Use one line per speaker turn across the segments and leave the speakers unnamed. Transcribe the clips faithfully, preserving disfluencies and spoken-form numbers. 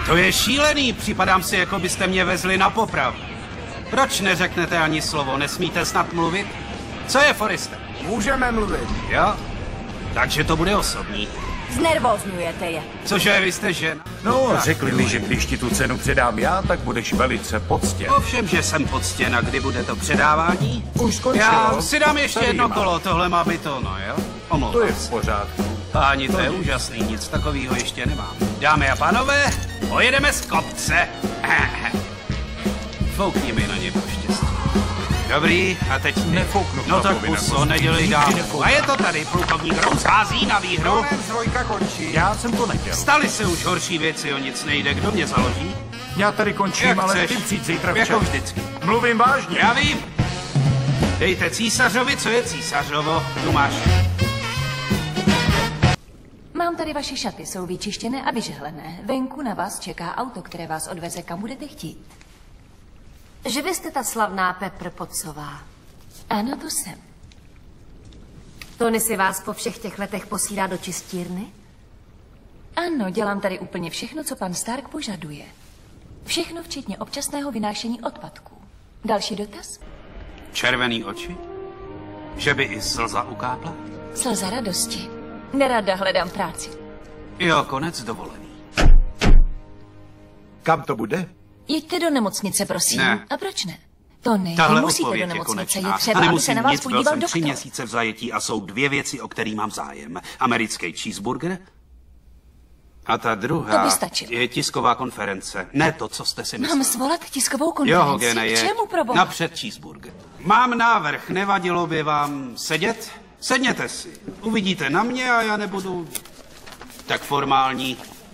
To je šílený, připadám si, jako byste mě vezli na popravu. Proč neřeknete ani slovo, nesmíte snad mluvit? Co je, Forrester?
Můžeme mluvit.
Jo? Takže to bude osobní.
Znervózňujete je.
Cože, vy jste žena?
No, řekli mi, že když ti tu cenu předám já, tak budeš velice poctěn.
Ovšem, že jsem poctěn, a kdy bude to předávání?
Už skončilo.
Já si dám ještě jedno
Zajímá.
kolo, tohle má být ono, jo? Omlouvám
To je
se.
v pořádku.
Páni, to je úžasný, nic takového ještě nemám. Dámy a pánové, pojedeme z kopce. Foukni mi na ně pro štěstí. Dobrý, a teď ty.
Nefouknu
No tak
chlapovi na
puso,
kostu.
nedělej
Nikdy
dál.
nefouknu.
A je to tady, plukovník Rose hází na výhru.
Moment, trojka končí.
Já jsem to nechtěl.
Staly se už horší věci, o nic nejde. Kdo mě založí?
Já tady končím,
Jak
ale
chceš.
ty přijď zítra
Jako
včas.
vždycky.
Mluvím vážně.
Já vím. Dejte císařovi, co je císařovo. Tu máš.
Mám tady vaše šaty, jsou vyčištěné a vyžehlené. Venku na vás čeká auto, které vás odveze kam budete chtít.
Že vy jste ta slavná Pepper Pottsová.
Ano, to jsem.
Tony si vás po všech těch letech posílá do čistírny?
Ano, dělám tady úplně všechno, co pan Stark požaduje. Všechno včetně občasného vynášení odpadků. Další dotaz?
Červený oči? Že by i slza ukápla?
Slza radosti. Nerada hledám práci.
Jo, konec dovolený.
Kam to bude?
Jeďte do nemocnice, prosím.
Ne.
A proč ne? Tony,
Tahle
vy musíte do
odpověď je
nemocnice.
konečná.
Je třeba,
a
aby
nemusím
se na vás
nic, byl
podíval
jsem tři
doktor.
měsíce v zajetí a jsou dvě věci, o které mám zájem. Americký cheeseburger a ta druhá
To by stačilo.
je tisková konference. Ne to, co jste si myslel.
Mám svolat tiskovou
Jo,
konferenci.
Hogene, je
K čemu pro boha?
napřed cheeseburger. Mám návrh, nevadilo by vám sedět? Sedněte si. Uvidíte na mě a já nebudu tak formální.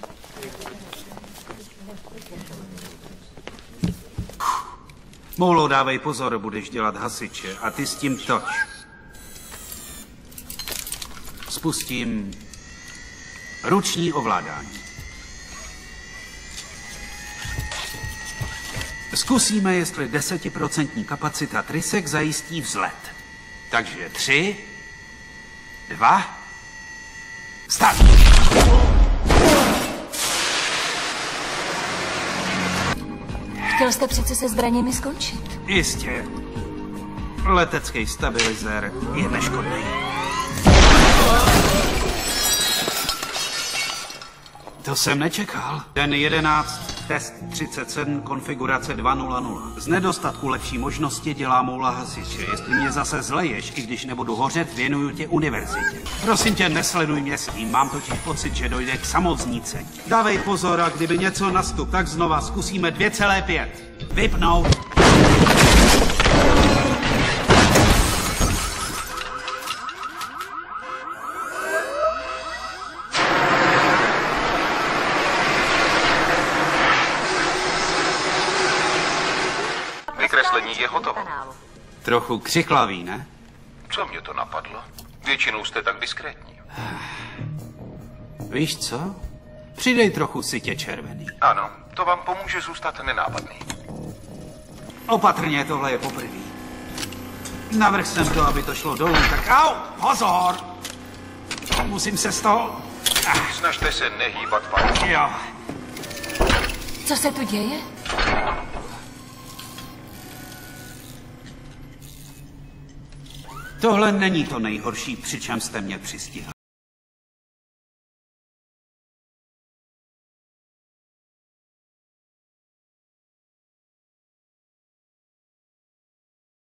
Moulo, dávej pozor, budeš dělat hasiče a ty s tím toč. Spustím ruční ovládání. Zkusíme, jestli desetiprocentní kapacita trysek zajistí vzlet. Takže tři, dva, start!
Chtěl jste přece se zbraněmi skončit.
Jistě. Letecký stabilizér je neškodný. To jsem nečekal. Den jedenáct, test třicet sedm, konfigurace dva nula nula. Z nedostatku lepší možnosti dělá Moula hasiče. Jestli mě zase zleješ, i když nebudu hořet, věnuju tě univerzitě. Prosím tě, nesleduj mě s tím, mám totiž pocit, že dojde k samoznícení. Dávej pozor, a kdyby něco nastup, tak znova zkusíme dvě celé pět. Vypnout.
Vykreslení je hotovo.
Trochu křiklavý, ne?
Co mě to napadlo? Většinou jste tak diskrétní.
Víš co? Přidej trochu sytě červený.
Ano, to vám pomůže zůstat nenápadný.
Opatrně, tohle je poprvé. Navrch jsem to, aby to šlo dolů, tak au, pozor! Musím se z toho... Ah,
Snažte se nehýbat fankou.
jo.
Co se tu děje?
Tohle není to nejhorší, při čem jste mě přistihli.